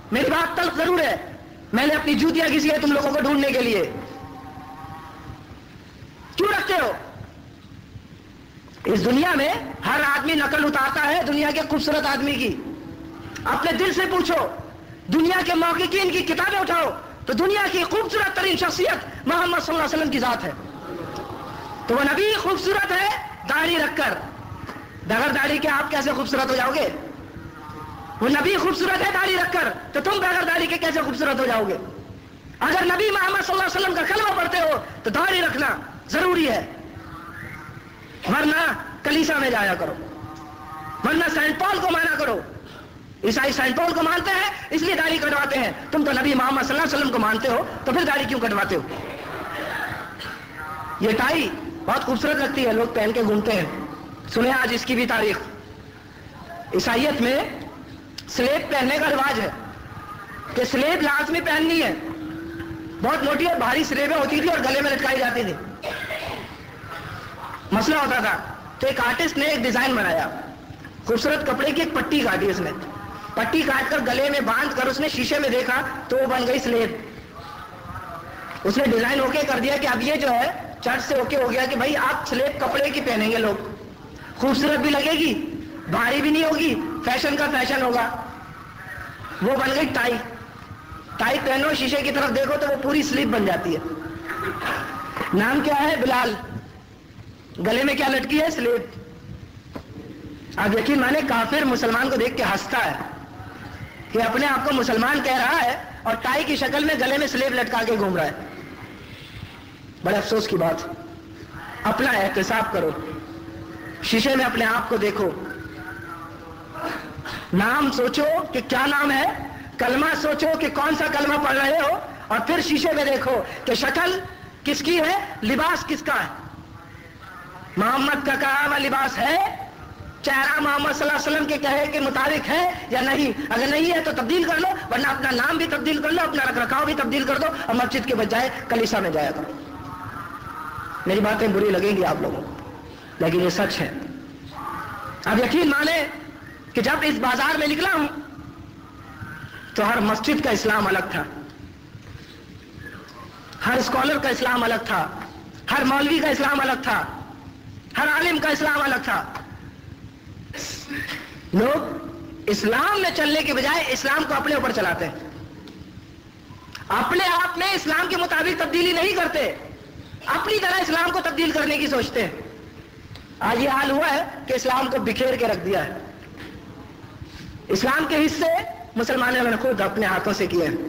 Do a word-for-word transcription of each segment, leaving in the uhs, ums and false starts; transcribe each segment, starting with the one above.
میری بات تلخ ضرور ہے، میں نے اپنی جوتیاں کسی ہے تم لوگوں کو ڈھونڈنے کے لیے. کیوں رکھتے ہو؟ اس دنیا میں ہر آدمی نقل اتارتا ہے دنیا کے خوبصورت آدمی کی. اپنے دل سے پوچھو، دنیا کے محققین کی کتابیں اٹھاؤ تو دنیا کی خوبصورت ترین شخصیت محمد صلی اللہ علیہ وسلم کی ذات ہے. تو وہ نبی خوبصورت ہے داڑھی رکھ کر، بغیر داڑھی کے آپ کیسے خوبصورت ہو جاؤ گے؟ وہ نبی خوبصورت ہے داڑھی رکھ کر، تو تم بغیر داڑھی کے کیسے خوبصورت ہو جاؤ گے؟ اگر نبی محمد صلی اللہ علیہ وسلم کا کلمہ پڑھتے ہو تو داڑھی رکھنا ضروری ہے، ورنہ کلیسا میں جایا کرو، ورنہ سینٹ پال کو مانا کرو. عیسائی سینٹ پال کو مانتے ہیں اس لیے داڑھی کٹواتے ہیں، تم تو نبی محمد صلی اللہ علیہ وسلم کو مانتے ہو تو پھر داڑھی کیوں کٹواتے ہو؟ یہ ٹائی بہت خوبصورت لگتی ہے، لوگ پہن کے گھومتے ہیں. سنیں آج اس کی بھی تاریخ. عیسائیت میں سلیب پہننے کا رواج ہے کہ سلیب لازمی پہننی ہے. بہت موٹی اور بھاری سلیبیں ہوتی تھی اور گلے میں لٹکائی جاتی تھی. مسئلہ ہوتا تھا تو ایک آرٹسٹ نے ایک ڈیزائن بنایا، خوبصورت کپڑے کی ایک پٹی کاٹی، اس نے پٹی کاٹ کر گلے میں باندھ کر اس نے شیشے میں دیکھا تو وہ بن گئی سلیب. اس نے ڈیزائن اوکے کر دیا کہ اب یہ جو ہے چرچ سے اوکے ہو گیا کہ بھائی آپ سلیب کپڑے کی پہنیں گے، لوگ خوبصورت بھی لگے گی، بھاری بھی نہیں ہوگی، فیشن کا فیشن ہوگا. وہ بن گئی ٹائی. ٹائی پہنو، شیشے کی طرف دیکھو تو وہ پوری سلیب بن جاتی ہے. نام کیا ہے؟ بلال. گلے میں کیا لٹکی ہے؟ سلیب. اب یقین مانے کافر مسلمان کو دیکھ کے ہنستا ہے کہ اپنے آپ کو مسلمان کہہ رہا ہے اور ٹائی کی شکل میں گلے میں سلیب لٹکا کے گھوم رہا ہے. بڑے افسوس کی بات. اپنا احتساب کرو، شیشے میں اپنے آپ کو دیکھو، نام سوچو کہ کیا نام ہے، کلمہ سوچو کہ کون سا کلمہ پڑھ رہے ہو، اور پھر شیشے میں دیکھو کہ شکل کس کی ہے، لباس کس کا ہے. محمد کا کہا ہوا لباس ہے، چہرہ محمد صلی اللہ علیہ وسلم کے کہے کے مطابق ہے یا نہیں؟ اگر نہیں ہے تو تبدیل کر لو، ورنہ اپنا نام بھی تبدیل کر لو، اپنا رکھ رکھاؤ بھی تبدیل کر دو اور مسجد کے بجائے کلیسا میں جایا کرو. میری باتیں بری لگیں گی آپ لوگوں کو لیکن یہ سچ ہے. اب یقین مانے کہ جب اس بازار میں نکلا ہوں تو ہر مسجد کا اسلام الگ تھا، ہر اسکالر کا اسلام الگ تھا، ہر مولوی کا اسلام الگ تھا، ہر عالم کا اسلام الگ تھا. لوگ اسلام میں چلنے کے بجائے اسلام کو اپنے اوپر چلاتے ہیں، اپنے آپ میں اسلام کے مطابق تبدیلی نہیں کرتے، اپنی طرح اسلام کو تبدیل کرنے کی سوچتے ہیں. آج یہ حال ہوا ہے کہ اسلام کو بکھیر کے رکھ دیا ہے. اسلام کے حصے مسلمانوں نے خود اپنے ہاتھوں سے کیے ہیں.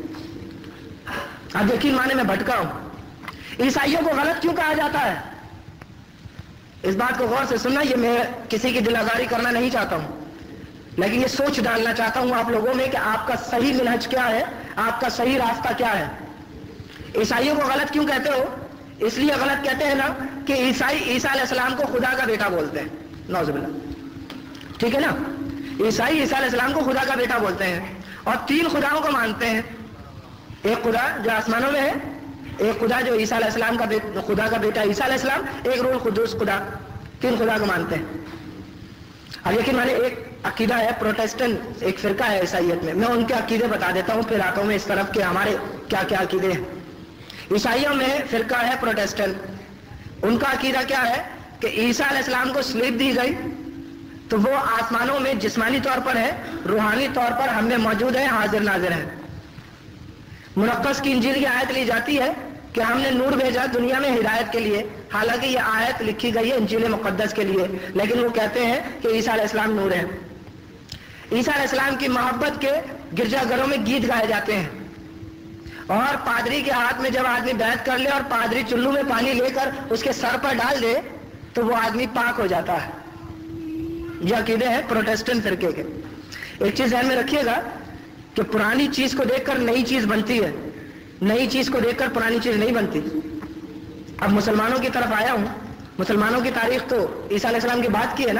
اب یقین مانے میں بھٹکا ہوں. عیسائیوں کو غلط کیوں کہا جاتا ہے؟ اس بات کو غور سے سننا. یہ میں کسی کی دل آزاری کرنا نہیں چاہتا ہوں لیکن یہ سوچ ڈالنا چاہتا ہوں آپ لوگوں میں کہ آپ کا صحیح منہج کیا ہے، آپ کا صحیح راستہ کیا ہے. عیسائیوں کو غلط کیوں کہتے ہو؟ اس لیے غلط کہتے ہیں نا کہ عیسائی عیسیٰ علیہ السلام کو خدا کا بیٹا بولتے ہیں. نعوذ باللہ. ٹھیک ہے نا؟ عیسائی عیسیٰ علیہ السلام کو خدا کا بیٹا بولتے ہیں اور تین خداؤں کو مانتے ہیں. ایک خدا جو آسمانوں میں ہے، ایک خدا جو عیسیٰ علیہ السلام کا خدا کا بیٹا عیسیٰ علیہ السلام، ایک روح القدس خدا. تین خدا کو مانتے ہیں. اب یقین مانے ایک عقیدہ ہے پروٹیسٹنٹ، ایک فرقہ ہے عیسائیت میں. میں ان کے عقیدے بتا دیتا ہوں پھر آتا ہوں میں اس طرف کہ ہمارے کیا کیا عقیدے ہیں. عیسائیوں میں فرقہ ہے پروٹیسٹنٹ. ان کا عقیدہ کیا ہے کہ عیسیٰ علیہ السلام کو سلیب دی گئی تو وہ آسمانوں میں جسمانی طور پر ہے، روحانی طور پر ہم میں موجود ہے، حاضر ناظر ہے. منقس کی انجیل کی آیت لی جاتی ہے کہ ہم نے نور بھیجا دنیا میں ہدایت کے لیے، حالانکہ یہ آیت لکھی گئی ہے انجیل مقدس کے لیے، لیکن وہ کہتے ہیں کہ عیسیٰ علیہ السلام نور ہے. عیسیٰ علیہ السلام کی محبت کے گرجا گھروں میں گیت گائے جاتے ہیں اور پادری کے ہاتھ میں جب آدمی بیعت کر لے اور پادری چلو میں پانی لے کر اس کے سر پر ڈال دے تو وہ آدمی پاک ہو جاتا ہے. یہ عقیدے ہیں پروٹیسٹنٹ فرقے کے. ایک چیز ذہن میں رکھیے گا کہ پرانی چیز کو دیکھ کر نئی چیز بنتی ہے، نئی چیز کو دیکھ کر پرانی چیز نہیں بنتی. اب مسلمانوں کی طرف آیا ہوں. مسلمانوں کی تاریخ تو عیسیٰ علیہ السلام کی بات کی ہے نا.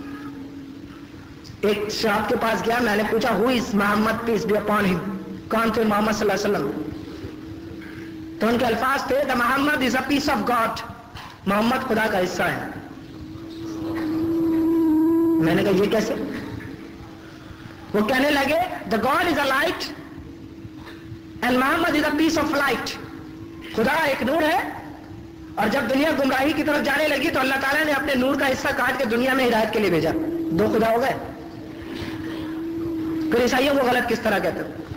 ایک شاپ کے پاس گیا، میں نے پوچھا ہو از محمد پیس بی اپون ہم، کون تھے محمد صلی اللہ علیہ وسلم؟ تو ان کے الفاظ تھے دا محمد از اے پیس آف گاڈ، محمد خدا کا حصہ ہے. میں نے کہا یہ کیسے؟ وہ کہنے لگے the God is a light and Muhammad is the piece of light. खुदा एक नूर है, और जब दुनिया गुमराही की तरफ जाने लगी तो अल्लाह ताला ने अपने नूर का हिस्सा काट के दुनिया में हिदायत के लिए भेजा। दो खुदा हो गए। फिर ईसाइयों को गलत किस तरह कहते हो?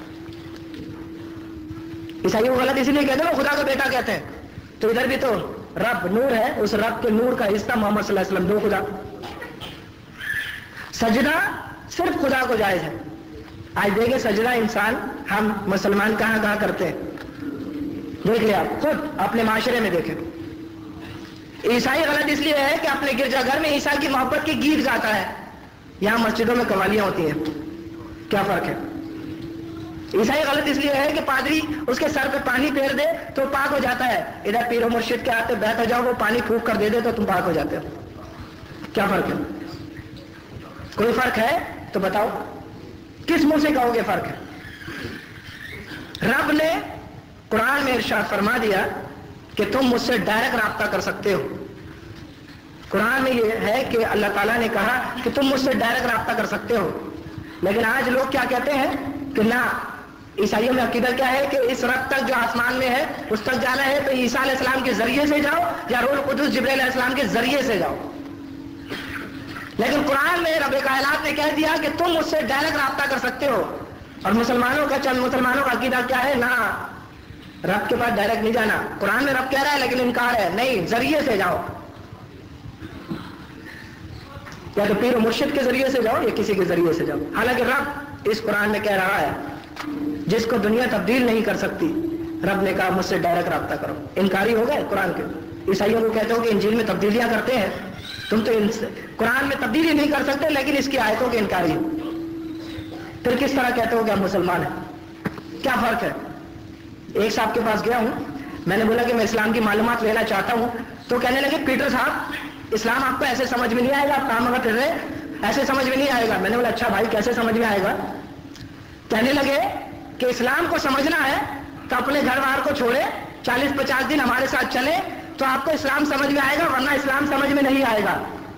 ईसाइयों को गलत इसलिए कहते हो खुदा का बेटा कहते हैं, तो इधर भी तो रब नूर है, उस रब के नूर का हिस्सा मोहम्मद सल्लल्लाहु अलैहि वसल्लम। दो खुदा। सजदा सिर्फ खुदा को जायज है। आज देखे सजदा इंसान हम मुसलमान कहां कहां करते हैं, देख ले आप खुद अपने माशरे में देखें। ईसाई गलत इसलिए है कि अपने गिरजाघर में ईसा की मोहब्बत के गीत गाता है, यहां मस्जिदों में कवालियां होती हैं, क्या फर्क है? ईसाई गलत इसलिए है कि पादरी उसके सर पे पानी फेर दे तो पाक हो जाता है, इधर पीरो मुर्शिद के हाथ बैठ हो जाओ, वो पानी फूंक कर दे दे तो तुम पाक हो जाते हो, क्या फर्क है? कोई फर्क है तो बताओ, किस मुंह से कहोगे फर्क है? रब ने कुरान में इरशाद फरमा दिया कि तुम मुझसे डायरेक्ट राब्ता कर सकते हो। कुरान में ये है कि अल्लाह ताला ने कहा कि तुम मुझसे डायरेक्ट राब्ता कर सकते हो, लेकिन आज लोग क्या कहते हैं कि ना, ईसाइयों में अकीदा क्या है कि इस रब तक जो आसमान में है उस तक जाना है तो ईसा अलैहिस्सलाम के जरिए से जाओ या रूह कुदुस जिब्रील अलैहिस्सलाम के जरिए से जाओ। लेकिन कुरान में रब कायनात ने कह दिया कि तुम मुझसे डायरेक्ट राब्ता कर सकते हो, और मुसलमानों का चंद मुसलमानों का अकीदा क्या है, ना रब के पास डायरेक्ट नहीं जाना। कुरान में रब कह रहा है लेकिन इनकार है, नहीं जरिए से जाओ, या तो पीर मुर्शिद के जरिए से जाओ या किसी के जरिए से जाओ। हालांकि रब इस कुरान में कह रहा है जिसको दुनिया तब्दील नहीं कर सकती, रब ने कहा मुझसे डायरेक्ट राब्ता करो। इनकारी हो गए कुरान के। ईसाइयों को कहते हो कि इंजील में तब्दीलियां करते हैं, तुम तो कुरान में तब्दीली नहीं कर सकते लेकिन इसकी आयतों के इनकारी हो, फिर किस तरह कहते हो कि हम मुसलमान हैं? क्या फर्क है? एक साहब के पास गया हूं, मैंने बोला कि मैं इस्लाम की मालूमात लेना चाहता हूं, तो कहने लगे पीटर साहब इस्लाम आपको ऐसे समझ में नहीं आएगा, आप काम कर रहे ऐसे समझ में नहीं आएगा। मैंने बोला अच्छा भाई कैसे समझ में आएगा? कहने लगे कि इस्लाम को समझना है तो अपने घर बार को छोड़े चालीस पचास दिन हमारे साथ चले तो आपको इस्लाम समझ में आएगा, वरना इस्लाम समझ में नहीं आएगा।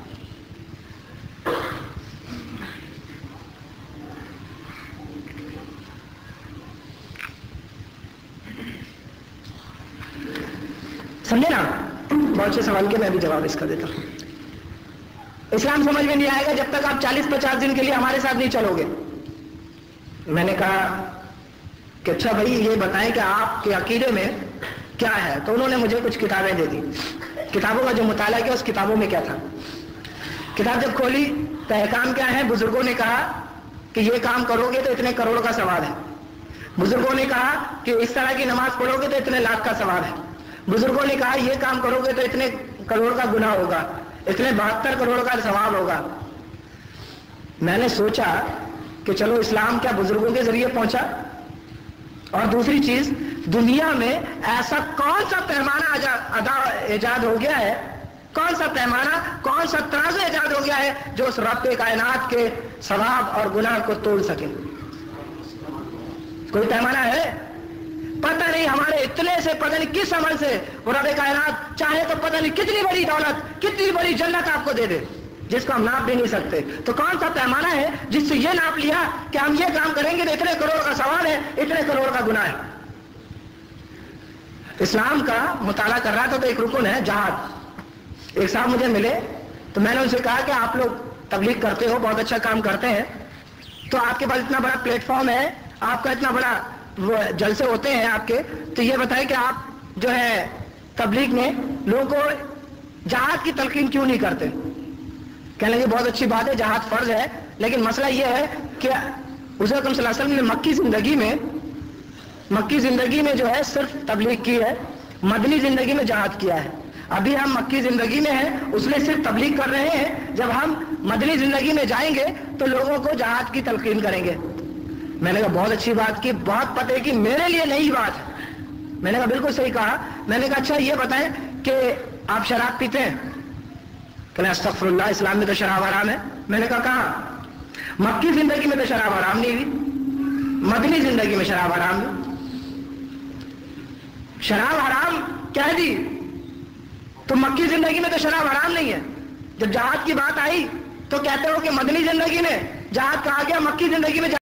समझे ना? बहुत अच्छे सवाल के मैं भी जवाब इसका देता हूं। इस्लाम समझ में नहीं आएगा जब तक आप चालीस पचास दिन के लिए हमारे साथ नहीं चलोगे। मैंने कहा कि अच्छा भाई ये बताएं कि आपके अकीदे में क्या है, तो उन्होंने मुझे कुछ किताबें दे दी। किताबों का जो मुताला किया उस किताबों में क्या था, किताब जब खोली तो अहकाम क्या है, बुजुर्गों ने कहा कि ये काम करोगे तो इतने करोड़ का सवाब है, बुजुर्गों ने कहा कि इस तरह की नमाज पढ़ोगे तो इतने लाख का सवाब है, बुजुर्गों ने कहा ये काम करोगे तो इतने करोड़ का गुनाह होगा, इतने बहत्तर करोड़ का सवाब होगा। मैंने सोचा कि चलो इस्लाम क्या बुजुर्गों के जरिए पहुंचा, और दूसरी चीज दुनिया में ऐसा कौन सा पैमाना अदा इजाद हो गया है, कौन सा पैमाना, कौन सा तराजू इजाद हो गया है जो उस रब कायनात के सवाब और गुनाह को तोड़ सके? कोई पैमाना है? पता नहीं हमारे इतने से पता नहीं किस अमल से वो रब कायनात चाहे तो पता नहीं कितनी बड़ी दौलत, कितनी बड़ी जन्नत आपको दे दे जिसको हम नाप भी नहीं सकते। तो कौन सा पैमाना है जिससे ये नाप लिया कि हम ये काम करेंगे तो इतने करोड़ का सवाल है, इतने करोड़ का गुनाह है? इस्लाम का मुताला कर रहा था तो एक रुकन है जहाद। एक साहब मुझे मिले तो मैंने उनसे कहा कि आप लोग तबलीग करते हो, बहुत अच्छा काम करते हैं, तो आपके पास इतना बड़ा प्लेटफॉर्म है, आपका इतना बड़ा वो जलसे होते हैं आपके, तो ये बताएं कि आप जो है तबलीग में लोगों को जहाद की तलकीन क्यों नहीं करते? कहने लगे बहुत अच्छी बात है, जहाद फर्ज है, लेकिन मसला ये है कि हुज़ूर अकरम सल्लल्लाहु अलैहि वसल्लम ने मक्की जिंदगी में मक्की जिंदगी में जो है सिर्फ तबलीग की है, मदनी जिंदगी में जहाद किया है। अभी हम मक्की जिंदगी में हैं उसलिए सिर्फ तबलीग कर रहे हैं, जब हम मदनी जिंदगी में जाएंगे तो लोगों को जहाद की तलकीन करेंगे। मैंने कहा बहुत अच्छी बात की, बहुत पते की, मेरे लिए नई बात है। मैंने कहा बिल्कुल सही कहा। मैंने कहा अच्छा ये बताएं कि आप शराब पीते हैं? कहने अस्तगफिरुल्लाह, इस्लाम में तो शराब हराम है। मैंने कहा कहाँ? मक्की जिंदगी में तो शराब हराम नहीं हुई, मदनी जिंदगी में शराब हराम है। शराब हराम कह दी तो मक्की जिंदगी में तो शराब हराम नहीं है। जब जहाद की बात आई तो कहते हो कि मदनी जिंदगी में जहाद कहा गया, मक्की जिंदगी में